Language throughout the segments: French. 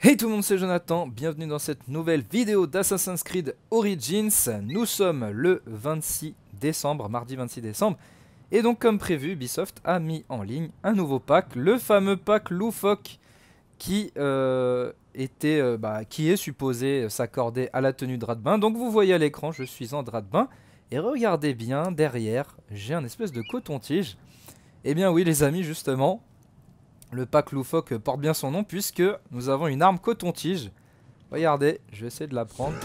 Hey tout le monde, c'est Jonathan, bienvenue dans cette nouvelle vidéo d'Assassin's Creed Origins. Nous sommes le 26 décembre, mardi 26 décembre. Et donc comme prévu, Ubisoft a mis en ligne un nouveau pack, le fameux pack loufoque qui, qui est supposé s'accorder à la tenue drap de bain. Donc vous voyez à l'écran, je suis en drap de bain. Et regardez bien, derrière, j'ai un espèce de coton-tige. Eh bien oui les amis, justement... Le pack loufoque porte bien son nom puisque nous avons une arme coton-tige. Regardez, je vais essayer de la prendre.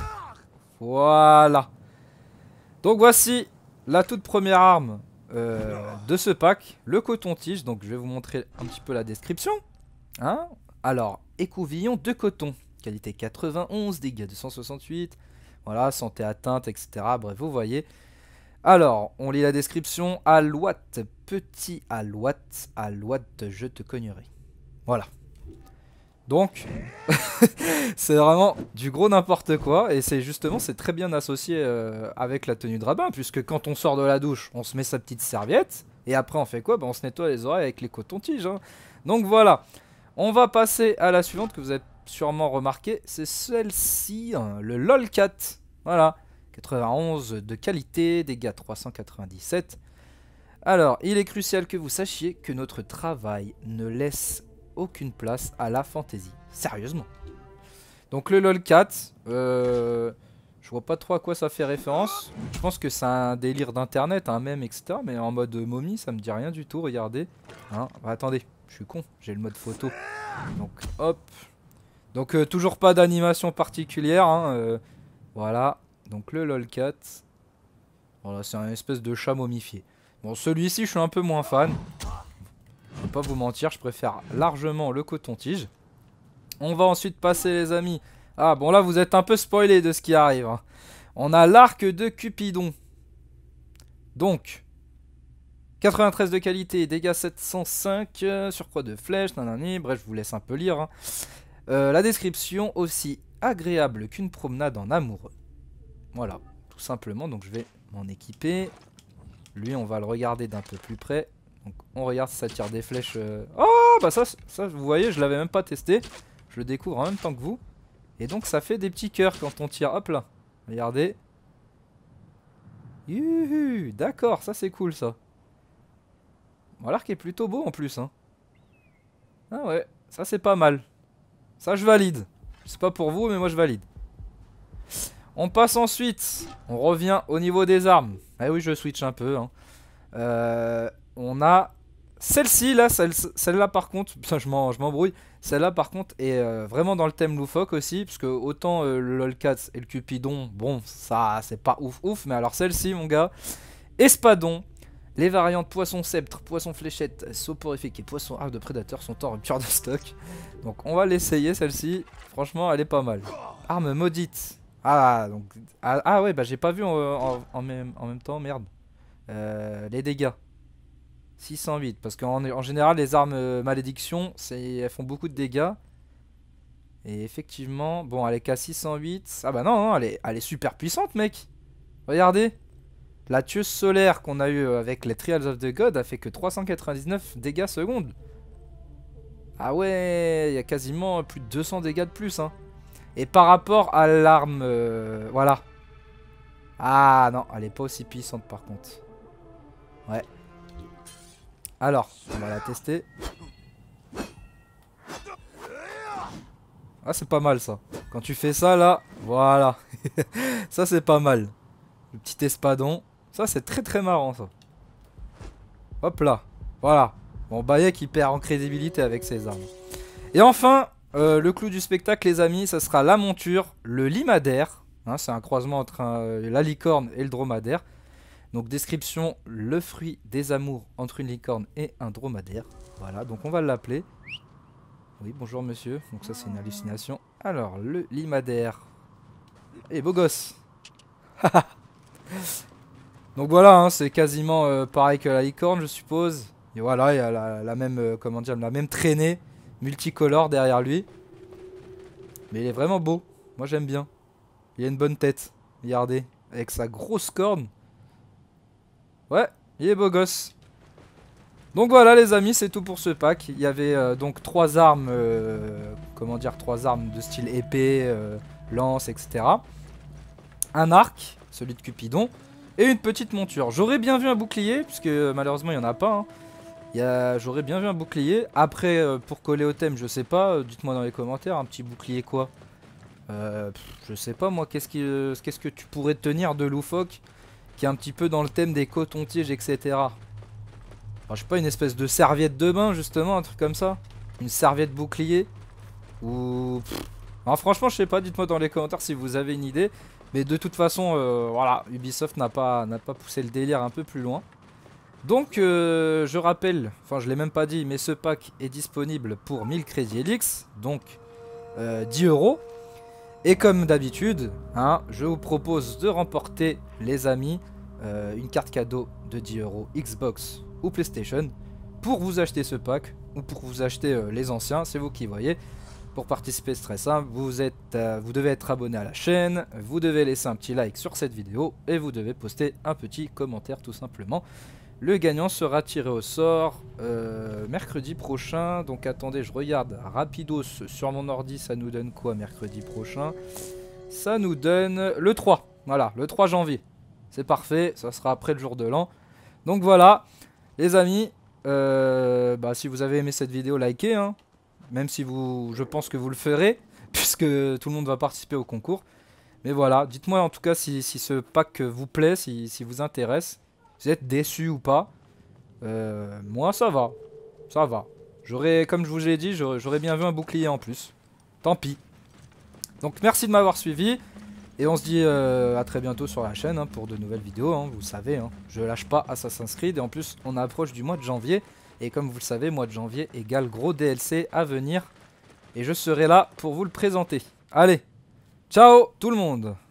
Voilà. Donc voici la toute première arme de ce pack, le coton-tige. Donc je vais vous montrer un petit peu la description. Hein, alors, écouvillon de coton. Qualité 91, dégâts 268. Voilà, santé atteinte, etc. Bref, vous voyez. Alors, on lit la description. Alouette, petit alouette, je te cognerai. Voilà. Donc, c'est vraiment du gros n'importe quoi. Et c'est justement, c'est très bien associé avec la tenue de rabbin. Puisque quand on sort de la douche, on se met sa petite serviette. Et après, on fait quoi? On se nettoie les oreilles avec les cotons-tiges. Hein. Donc voilà. On va passer à la suivante que vous avez sûrement remarqué. C'est celle-ci, hein, le LOLcat. Voilà. 91 de qualité, dégâts 397. Alors, il est crucial que vous sachiez que notre travail ne laisse aucune place à la fantaisie. Sérieusement. Donc le LOLcat, je vois pas trop à quoi ça fait référence. Je pense que c'est un délire d'internet, un mème, etc. Mais en mode momie, ça me dit rien du tout, regardez. Hein, bah, attendez, je suis con, j'ai le mode photo. Donc hop. Donc toujours pas d'animation particulière. Hein, voilà. Donc le LOLcat. Voilà, c'est un espèce de chat momifié. Bon, celui-ci, je suis un peu moins fan. Je vais pas vous mentir, je préfère largement le coton-tige. On va ensuite passer, les amis. Ah, bon, là, vous êtes un peu spoilé de ce qui arrive. Hein. On a l'arc de Cupidon. Donc, 93 de qualité, dégâts 705, surcroît de flèches, nanani. Bref, je vous laisse un peu lire. Hein. La description, aussi agréable qu'une promenade en amoureux. Voilà, tout simplement. Donc je vais m'en équiper. Lui, on va le regarder d'un peu plus près. Donc on regarde si ça tire des flèches. Oh, bah ça, vous voyez, je l'avais même pas testé. Je le découvre en même temps que vous. Et donc ça fait des petits cœurs quand on tire. Hop là, regardez. Youhou, d'accord, ça c'est cool ça. Bon, l'arc est plutôt beau en plus. Hein. Ah ouais, ça c'est pas mal. Ça je valide. C'est pas pour vous, mais moi je valide. On passe ensuite, on revient au niveau des armes. Ah oui, je switch un peu. Hein. On a celle-ci, là, celle-là par contre, putain, je m'embrouille. Celle-là par contre est vraiment dans le thème loufoque aussi. Parce que autant le LOLcat et le Cupidon, bon, ça c'est pas ouf ouf. Mais alors celle-ci, mon gars, Espadon. Les variantes poisson sceptre, poisson fléchette, soporifique et poisson arc de prédateur sont en rupture de stock. Donc on va l'essayer celle-ci. Franchement, elle est pas mal. Arme maudite. Ah, donc, ouais, bah j'ai pas vu en même temps, merde. Les dégâts. 608, parce qu'en général, les armes malédiction, elles font beaucoup de dégâts. Et effectivement, bon, elle est qu'à 608. Ah bah non, elle est super puissante, mec. Regardez. La tueuse solaire qu'on a eu avec les Trials of the God a fait que 399 dégâts secondes. Ah ouais, il y a quasiment plus de 200 dégâts de plus, hein. Et par rapport à l'arme... voilà. Ah non, elle est pas aussi puissante par contre. Ouais. Alors, on va la tester. Ah, c'est pas mal ça. Quand tu fais ça là, voilà. Ça c'est pas mal. Le petit espadon. Ça c'est très très marrant ça. Hop là. Voilà. Bon, Bayek il perd en crédibilité avec ses armes. Et enfin... le clou du spectacle, les amis, ça sera la monture, le limadaire. Hein, c'est un croisement entre la licorne et le dromadaire. Donc description, le fruit des amours entre une licorne et un dromadaire. Voilà, donc on va l'appeler. Oui, bonjour monsieur. Donc ça c'est une hallucination. Alors, le limadaire. Eh, beau gosse. Donc voilà, hein, c'est quasiment pareil que la licorne, je suppose. Et voilà, il y a la même, comment dire, la même traînée multicolore derrière lui. Mais il est vraiment beau. Moi j'aime bien. Il a une bonne tête. Regardez. Avec sa grosse corne. Ouais, il est beau gosse. Donc voilà les amis, c'est tout pour ce pack. Il y avait donc 3 armes, comment dire, 3 armes de style épée, lance, etc. Un arc, celui de Cupidon, et une petite monture. J'aurais bien vu un bouclier, puisque malheureusement il n'y en a pas. J'aurais bien vu un bouclier. Après, pour coller au thème, je sais pas, dites-moi dans les commentaires, un petit bouclier quoi. Je sais pas moi, qu'est-ce que tu pourrais tenir de loufoque qui est un petit peu dans le thème des cotons-tiges, etc. Enfin, je sais pas, une espèce de serviette de bain justement, un truc comme ça. Une serviette bouclier. Ou... Alors, franchement je sais pas, dites-moi dans les commentaires si vous avez une idée. Mais de toute façon, voilà, Ubisoft n'a pas poussé le délire un peu plus loin. Donc je rappelle, enfin je l'ai même pas dit, mais ce pack est disponible pour 1000 crédits Elix, donc 10 €. Et comme d'habitude, hein, je vous propose de remporter, les amis, une carte cadeau de 10 € Xbox ou PlayStation pour vous acheter ce pack ou pour vous acheter les anciens, c'est vous qui voyez. Pour participer, c'est très simple, vous devez être abonné à la chaîne, vous devez laisser un petit like sur cette vidéo et vous devez poster un petit commentaire tout simplement. Le gagnant sera tiré au sort mercredi prochain. Donc attendez, je regarde rapidos sur mon ordi, ça nous donne quoi mercredi prochain? Ça nous donne le 3, voilà, le 3 janvier. C'est parfait, ça sera après le jour de l'an. Donc voilà, les amis, si vous avez aimé cette vidéo, likez, hein. Même si je pense que vous le ferez, puisque tout le monde va participer au concours. Mais voilà, dites-moi en tout cas si ce pack vous plaît, si vous intéresse. Vous êtes déçu ou pas? Moi ça va. Ça va. Comme je vous ai dit, j'aurais bien vu un bouclier en plus. Tant pis. Donc merci de m'avoir suivi. Et on se dit à très bientôt sur la chaîne, hein, pour de nouvelles vidéos. Hein, vous savez, hein, je lâche pas Assassin's Creed. Et en plus, on approche du mois de janvier. Et comme vous le savez, mois de janvier égale gros DLC à venir. Et je serai là pour vous le présenter. Allez, ciao tout le monde!